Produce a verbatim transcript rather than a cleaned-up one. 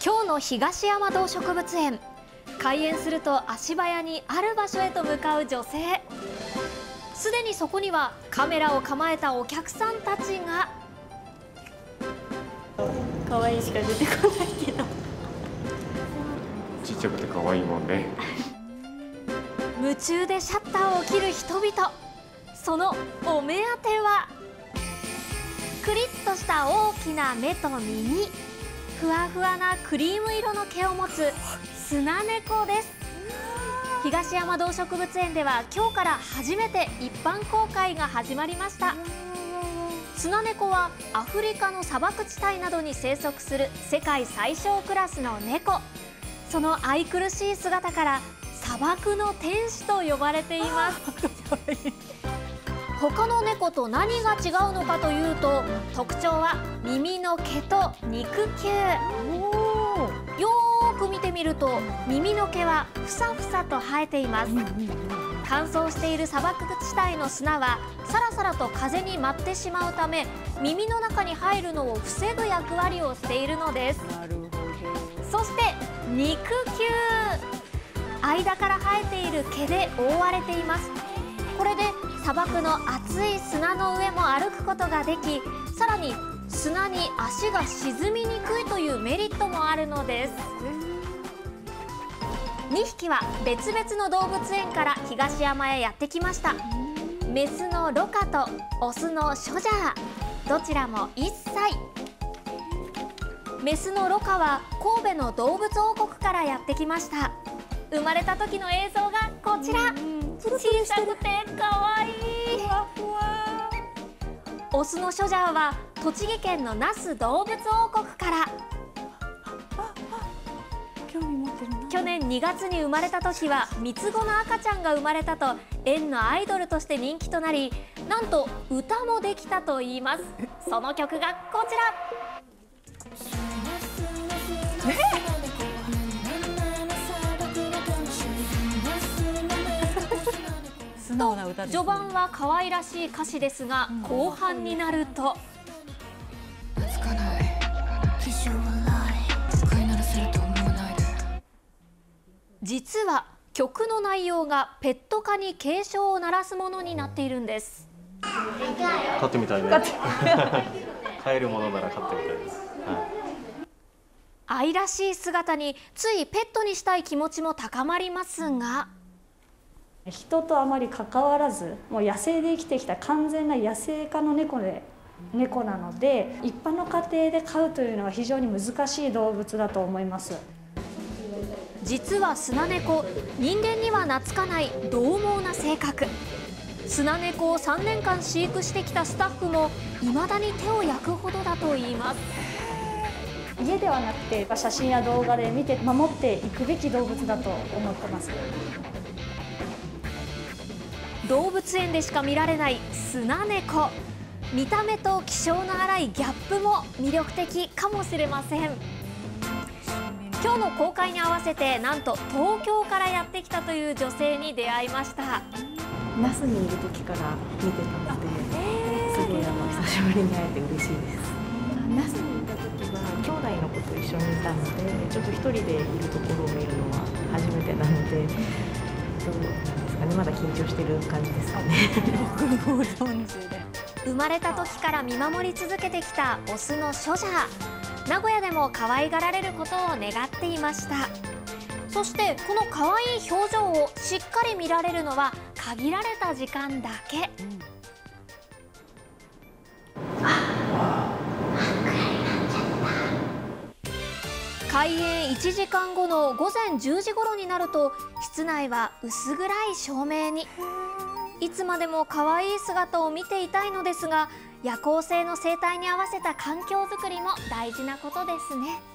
今日の東山動植物園、開園すると足早にある場所へと向かう女性。すでにそこにはカメラを構えたお客さんたちが。 可愛いしか出てこないけどちっちゃくて可愛いもんね。 夢中でシャッターを切る人々。そのお目当てはクリッとした大きな目と耳、ふわふわなクリーム色の毛を持つスナネコです。東山動植物園では今日から初めて一般公開が始まりました。スナネコはアフリカの砂漠地帯などに生息する世界最小クラスの猫。その愛くるしい姿から砂漠の天使と呼ばれています。他の猫と何が違うのかというと、特徴は耳の毛と肉球。よーく見てみると耳の毛はふさふさと生えています。乾燥している砂漠地帯の砂はさらさらと風に舞ってしまうため、耳の中に入るのを防ぐ役割をしているのです。そして肉球、間から生えている毛で覆われています。これで砂漠の熱い砂の上も歩くことができ、さらに砂に足が沈みにくいというメリットもあるのです。にひきは別々の動物園から東山へやってきました。メスのロカとオスのショジャー、どちらもいっさい。メスのロカは神戸の動物王国からやってきました。生まれた時の映像がこちら。小さくて可愛い。オスのショジャーは栃木県の那須動物王国から。去年にがつに生まれた時は三つ子の赤ちゃんが生まれたと園のアイドルとして人気となり、なんと歌もできたといいます。その曲がこちら。と序盤は可愛らしい歌詞ですが、後半になると実は曲の内容がペット科に警鐘を鳴らすものになっているんです。 飼ってみたいね。飼えるものなら飼ってみたいです。はい、 愛らしい姿についペットにしたい気持ちも高まりますが、 人とあまり関わらず、もう野生で生きてきた完全な野生化の猫で猫なので、一般の家庭で飼うというのは非常に難しい動物だと思います。 実はスナネコ、人間には懐かない獰猛な性格。スナネコをさんねんかん飼育してきたスタッフも未だに手を焼くほどだといいます。 家ではなくて写真や動画で見て守っていくべき動物だと思ってます。 動物園でしか見られないスナネコ。見た目と気性の荒いギャップも魅力的かもしれません。今日の公開に合わせてなんと東京からやってきたという女性に出会いました。 那須にいる時から見てたので、すごいあの久しぶりに会えて嬉しいです。那須にいた時は兄弟の子と一緒にいたので、ちょっと一人でいるところを見るのは初めてなので、どうなんですかね、まだ緊張してる感じですかね。 生まれた時から見守り続けてきたオスのショジャー。名古屋でも可愛がられることを願っていました。そしてこの可愛い表情をしっかり見られるのは限られた時間だけ。開園いちじかんごのごぜんじゅうじ頃になると室内は薄暗い照明に。いつまでも可愛い姿を見ていたいのですが、夜行性の生態に合わせた環境づくりも大事なことですね。